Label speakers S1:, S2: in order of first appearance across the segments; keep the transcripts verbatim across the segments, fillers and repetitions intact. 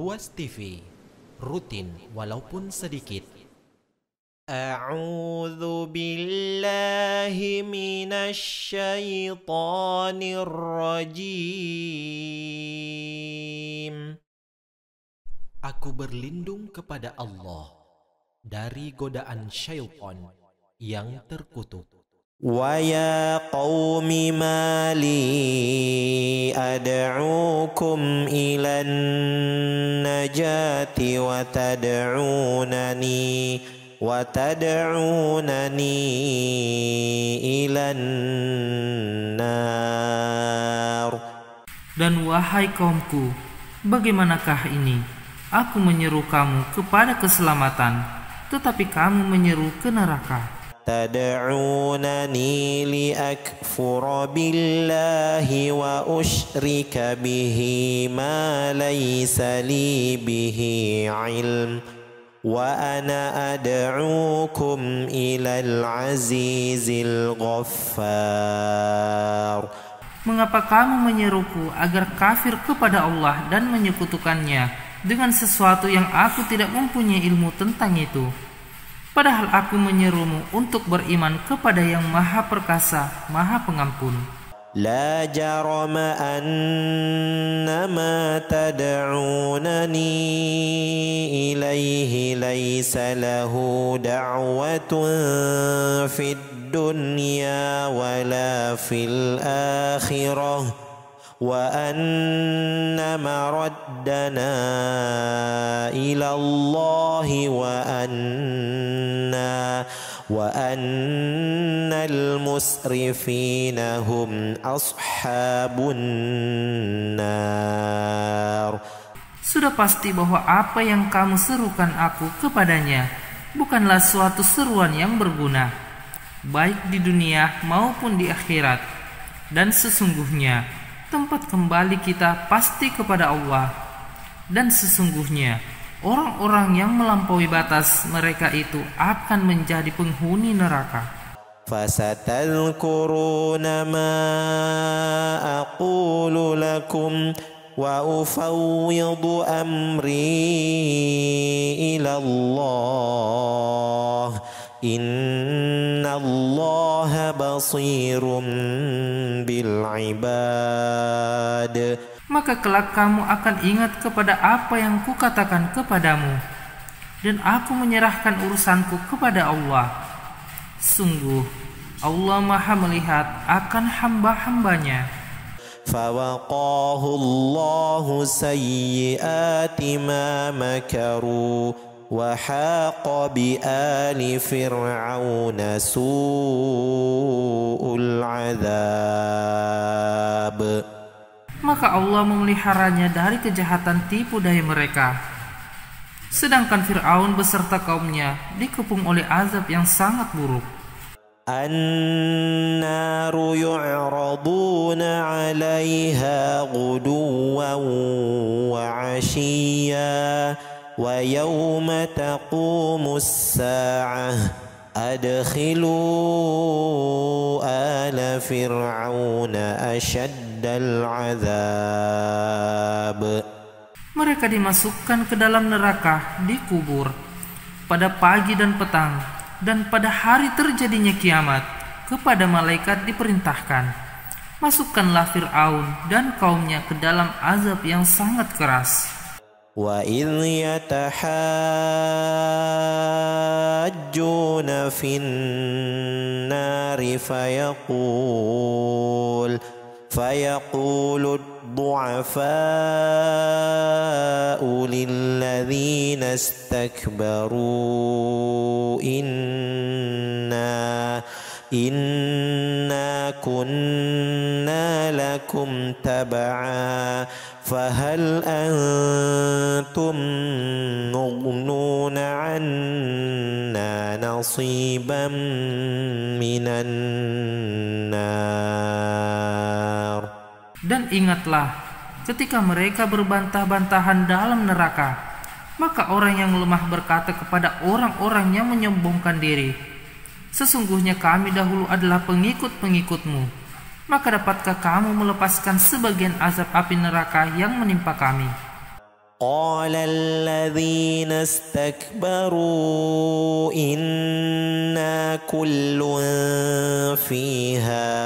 S1: Luas T V, rutin walaupun sedikit. A'udzu billahi minasy syaithanir rajim. Aku berlindung kepada Allah dari godaan syaitan yang terkutuk.
S2: Wa ya qaumi ma li ad'ukum ilan najati wa tad'unani wa tad'unani ilan nar.
S3: Dan wahai kaumku, bagaimanakah ini? Aku menyeru kamu kepada keselamatan, tetapi kamu menyeru ke neraka.
S2: Tad'unani liakfura billahi wa usyrika bihi ma laysa li bihi ilm wa ana ad'ukum ilal azizil ghaffar.
S3: Mengapa kamu menyeruku agar kafir kepada Allah dan menyekutukannya dengan sesuatu yang aku tidak mempunyai ilmu tentang itu? Padahal aku menyerumu untuk beriman kepada yang Maha Perkasa, Maha Pengampun.
S2: La jarama annama tad'unani ilaihi laysa lahu da'watun fid dunya wala fil akhirah wa anna maraddana ila Allah wa anna wa annal musrifina hum ashabun nar.
S3: Sudah pasti bahwa apa yang kamu serukan aku kepadanya bukanlah suatu seruan yang berguna, baik di dunia maupun di akhirat. Dan sesungguhnya tempat kembali kita pasti kepada Allah. Dan sesungguhnya orang-orang yang melampaui batas mereka itu akan menjadi penghuni neraka.
S2: Fasatadhkuruna ma aqulu lakum wa ufawwidu amri ila Allah. Innallaha basirum bil ibad.
S3: Maka kelak kamu akan ingat kepada apa yang kukatakan kepadamu, dan aku menyerahkan urusanku kepada Allah. Sungguh Allah Maha melihat akan hamba-hambanya.
S2: Fawaqahu Allahu sayyiati ma makaru wa haqa bi ali fir'auna su'ul adzab.
S3: Maka Allah memeliharanya dari kejahatan tipu daya mereka. Sedangkan Fir'aun beserta kaumnya dikepung oleh azab yang sangat buruk.
S2: An-naru yu'raduna 'alaiha ghuduwan wa 'ashiyya wa yawma taqumus sa'ah adkhilu ala fir'auna asyaddal 'adzab.
S3: Mereka dimasukkan ke dalam neraka, dikubur pada pagi dan petang, dan pada hari terjadinya kiamat kepada malaikat diperintahkan, masukkanlah Fir'aun dan kaumnya ke dalam azab yang sangat keras.
S2: Wa idh yatahajjuna fin nari fayaqul fayaqulu ad-du'afa'u lilladhina istakbaru inna inna kunna lakum tab'a fahal antum mughnuna 'anna nasiban minan nar.
S3: Dan ingatlah ketika mereka berbantah-bantahan dalam neraka, maka orang yang lemah berkata kepada orang-orang yang menyombongkan diri, sesungguhnya kami dahulu adalah pengikut-pengikutmu. Maka dapatkah kamu melepaskan sebagian azab api neraka yang menimpa kami?
S2: قال الذين استكبروا إنا كل فيها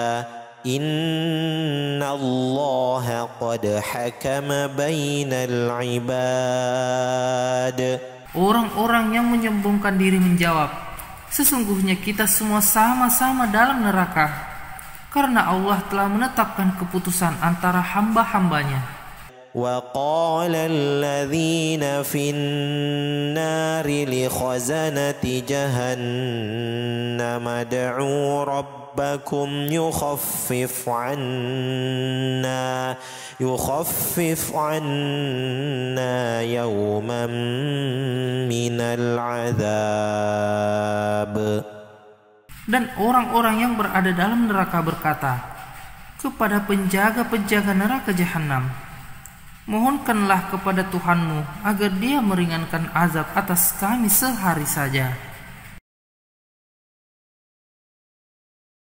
S2: إن الله قد حكم بين العباد.
S3: Orang-orang yang menyombongkan diri menjawab, sesungguhnya kita semua sama-sama dalam neraka, karena Allah telah menetapkan keputusan antara hamba-hambanya.
S2: وقال الذين في النار لخزنة جهنم ادعوا ربكم يخفف عنا يخفف عنا يوما من العذاب.
S3: Dan orang-orang yang berada dalam neraka berkata kepada penjaga-penjaga neraka jahanam, mohonkanlah kepada Tuhanmu agar Dia meringankan azab atas kami sehari saja.